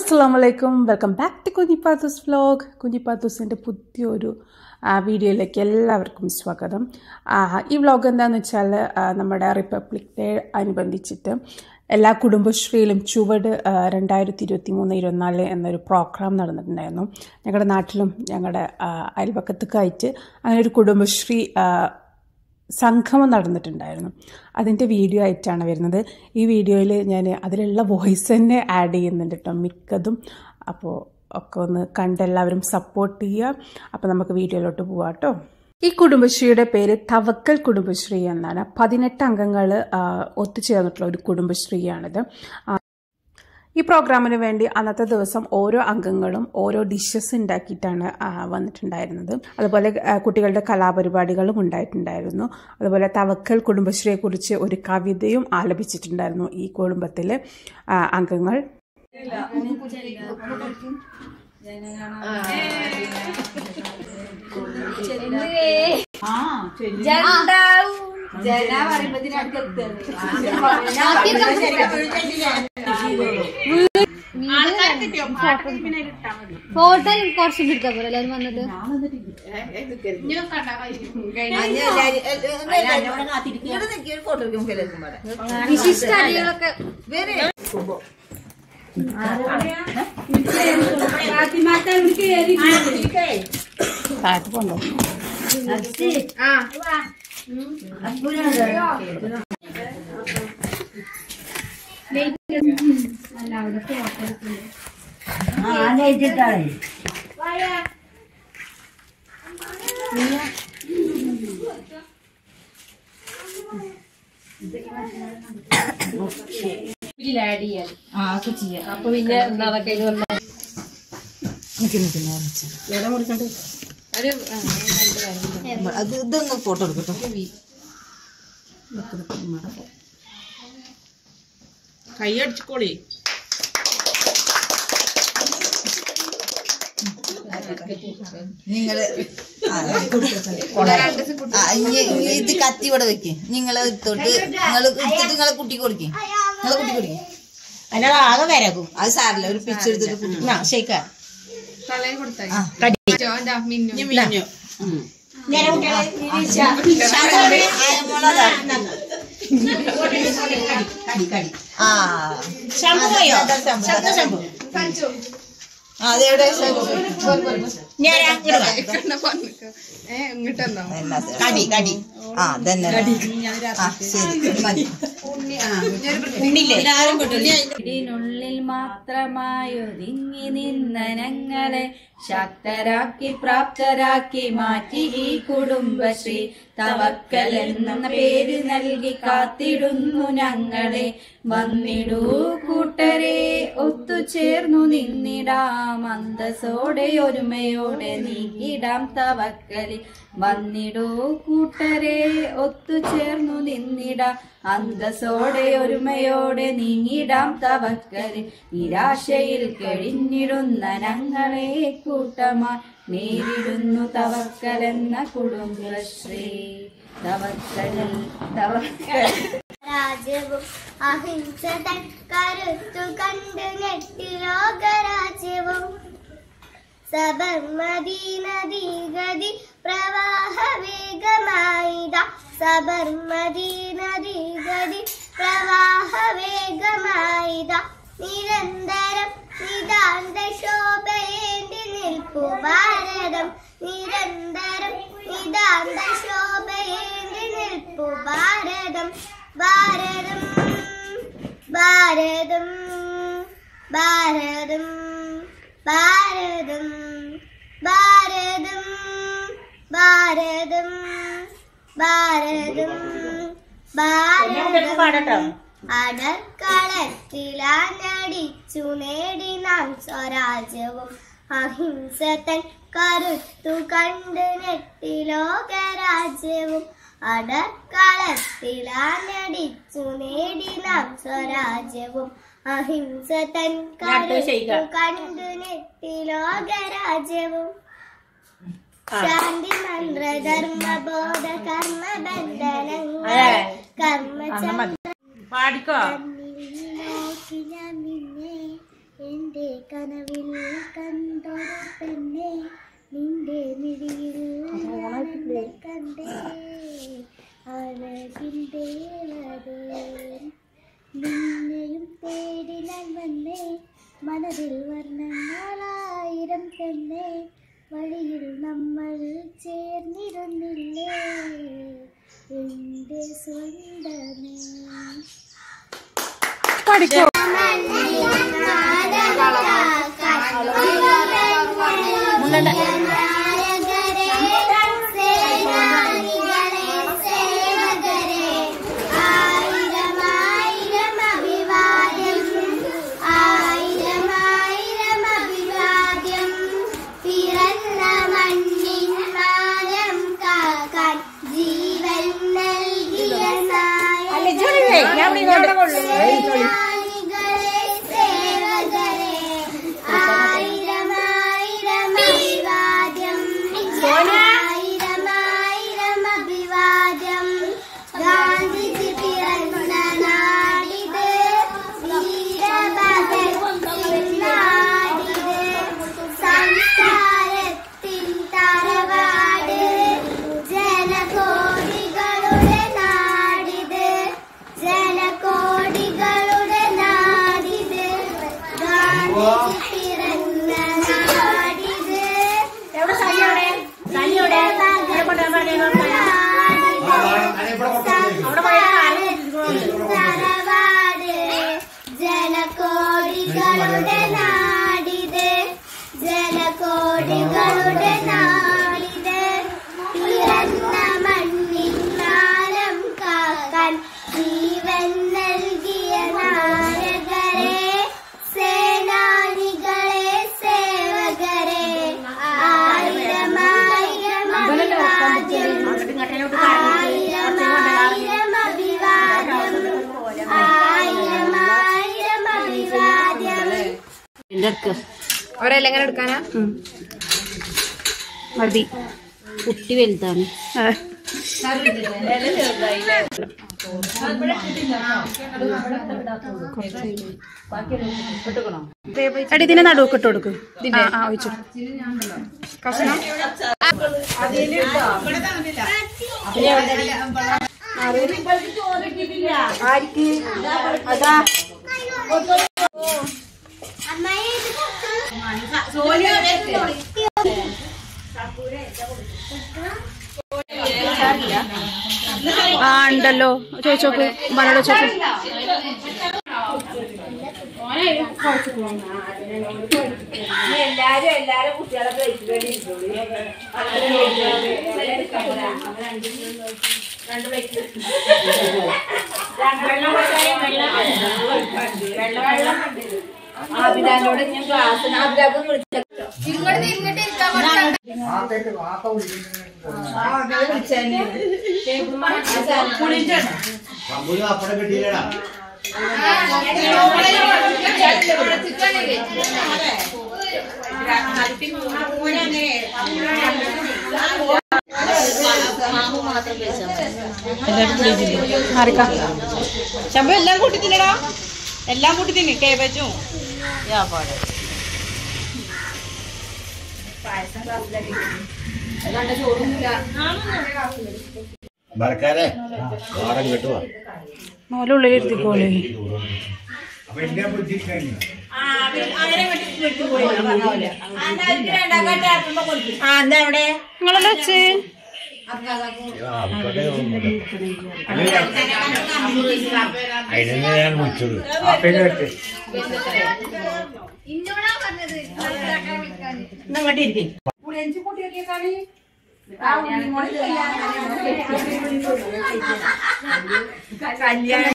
അസ്സലാമലൈക്കും, welcome back to Kunjipathus vlog. കുഞ്ഞിപ്പാത്തൂസിൻ്റെ പുതിയൊരു വീഡിയോയിലേക്ക് എല്ലാവർക്കും സ്വാഗതം. ഈ വ്ലോഗ് എന്താണെന്ന് വെച്ചാൽ നമ്മുടെ റിപ്പബ്ലിക് ഡേ അനുബന്ധിച്ചിട്ട് എല്ലാ കുടുംബശ്രീയിലും ചുവട് 2023-24 എന്നൊരു പ്രോഗ്രാം നടന്നിട്ടുണ്ടായിരുന്നു. ഞങ്ങളുടെ നാട്ടിലും ഞങ്ങളുടെ അയൽപക്കത്തൊക്കെ ആയിട്ട് അങ്ങനെ ഒരു കുടുംബശ്രീ സംഗമം നടന്നിട്ടുണ്ടായിരുന്നു. അതിൻ്റെ വീഡിയോ ആയിട്ടാണ് വരുന്നത്. ഈ വീഡിയോയിൽ ഞാൻ അതിലുള്ള വോയിസ് തന്നെ ആഡ് ചെയ്യുന്നുണ്ട് കേട്ടോ, മിക്കതും. അപ്പോൾ ഒക്കെ ഒന്ന് കണ്ടെല്ലാവരും സപ്പോർട്ട് ചെയ്യുക. അപ്പോൾ നമുക്ക് വീഡിയോയിലോട്ട് പോവാം കേട്ടോ. ഈ കുടുംബശ്രീയുടെ പേര് തവക്കൽ കുടുംബശ്രീ എന്നാണ്. 18 അംഗങ്ങൾ ഒത്തുചേർന്നിട്ടുള്ള ഒരു കുടുംബശ്രീയാണിത്. ഈ പ്രോഗ്രാമിന് വേണ്ടി അന്നത്തെ ദിവസം ഓരോ അംഗങ്ങളും ഓരോ ഡിഷസ് ഉണ്ടാക്കിയിട്ടാണ് വന്നിട്ടുണ്ടായിരുന്നത്. അതുപോലെ കുട്ടികളുടെ കലാപരിപാടികളും ഉണ്ടായിട്ടുണ്ടായിരുന്നു. അതുപോലെ തവക്കൽ കുടുംബശ്രീയെക്കുറിച്ച് ഒരു കവിതയും ആലപിച്ചിട്ടുണ്ടായിരുന്നു ഈ കുടുംബത്തിലെ അംഗങ്ങൾ. ഫോട്ടോ കുറച്ചും എടുക്കാൻ പോലെ എല്ലാവരും വന്നിട്ട് വിശിഷ്ട അതികളൊക്കെ അപ്പൊ പിന്നെ അതൊക്കെ ഇതൊന്ന് ഫോട്ടോ എടുക്കട്ടോ. കൈ അടിച്ചോളി. നിങ്ങള് ഇത് കത്തി ഇവിടെ വെക്ക്. നിങ്ങളെ തൊട്ട് നിങ്ങളെ കുട്ടി കൊടുക്കും. നിങ്ങളെ കുട്ടി കൊടുക്കും. ആകെ വരക്കും. അത് സാറില്ല, ഒരു പിച്ച് എടുത്തിട്ട് കുട്ടി അതെവിടെ കടി കടി തന്നെ ഇതിനുള്ളിൽ മാത്രമായൊതുങ്ങി നിന്ന ഞങ്ങളെ ശക്തരാക്കി പ്രാപ്തരാക്കി മാറ്റി ഈ കുടുംബശ്രീ. തവക്കൽ എന്ന പേര് നൽകി കാത്തിടുന്നു ഞങ്ങളെ. വന്നിടൂ കൂട്ടരെ ഒത്തുചേർന്നു നിന്നിടാം, അന്തസ്സോടെ ഒരുമയോടെ നീക്കിടാം തവക്കലിൽ. വന്നിടൂ കൂട്ടരെ ഒത്തുചേർന്നു നിന്നിടാം, അന്തസ്സോടെ ഒരുമയോടെ നീങ്ങിടാം തവക്കലിൽ. നിരാശയിൽ കഴിഞ്ഞിടുന്ന ഞങ്ങളെ കൂട്ടമായി നേരിടുന്നു തവക്കൽ എന്ന കുടുംബശ്രീ. തവക്കലിൽ തവക്കൽ രാജ്യവും അഹിംസ തൻ കരുത്തു കണ്ട് ഞെട്ടി ലോകരാജ്യവും. സബർമതി നദീഗതി പ്രവാഹ വേഗമായിത, സബർമതി നദീഗതി പ്രവാഹ വേഗമായിത. നിരന്തരം നിതാന്ത ശോഭയേന്തി നിൽപ്പു ഭാരതം, നിരന്തരം നിതാന്ത ശോഭയേന്തി നിൽപ്പു ഭാരതം. ഭാരതം ഭാരതം ഭാരതം ഭാരതം ഭാരതം ഭാരതം ഭാരതം ഭാരതം. അടക്കളത്തിലടിച്ചു നേടി നാം സ്വരാജ്യവും, അഹിംസ തൻ കരുത്തു കണ്ട് നെട്ടി ലോകരാജ്യവും. അടക്കളത്തിലടിച്ചു നേടി നാം സ്വരാജ്യവും, അഹിംസ തൻ കരുത്തു കണ്ട് നെട്ടി ലോകരാജ്യവും. ശാന്തി മന്ത്ര ധർമ്മ ബോധ കർമ്മ ബന്ധനങ്ങൾ കർമ്മ പാടിക്കോ. നിന്നെ എന്റെ കനവിൽ കണ്ടൊരു പെണ്ണെ നിന്റെ മിഴിയിൽ കണ്ടേ അഴകിൻ്റെ നിന്നെയും തേടി ഞാൻ വന്നേ മനതിൽ വർണ്ണങ്ങളായിരം തന്നെ വഴിയിൽ നമ്മൾ ചേർന്നിരുന്നില്ലേ എൻ്റെ സ്വന്തമേ. ജനകോടികളുടെ നാടിത് ജനകോടികളുടെ നാടിത് പിറന്ന മണ്ണിൻ നാളം കാക്കാൻ ജീവൻ നൽകിയ നായകരെ സേനാനികളെ സേവകരെ ആയിരം ആയിരം അഭിവാദ്യം ആയിരം ആയിരം അഭിവാദ്യം ആയിരം ആയിരം അഭിവാദ്യം. അവരെല്ലാം എങ്ങനെ എടുക്കാനാ മതി കുട്ടി വലുതാണ്. എടി ഇതിനെ നടുവൊക്കെ ഇട്ട് കൊടുക്കും. ഒഴിച്ചു കഷ്ണം ഉണ്ടല്ലോ. ചോദിച്ചോക്ക് ഉമ്മാനോട് ചോദിച്ചോക്ക്. എല്ലാരും കുട്ടികളെ ആബിദാനോട് ഞാൻ ക്ലാസ്സിന് ആബിദാക്കും വിളിച്ചു ശമ്പ എല്ലാം കൂട്ടി തിന്നടാ, എല്ലാം കൂട്ടി തിന്നു. കേബേജും മോലുള്ളിലിരുത്തിക്കോളേ. എന്താ അവിടെ നിങ്ങളെല്ലാം വെച്ച് അതിനെ ഞാൻ വിളിച്ചത് കല്യാണം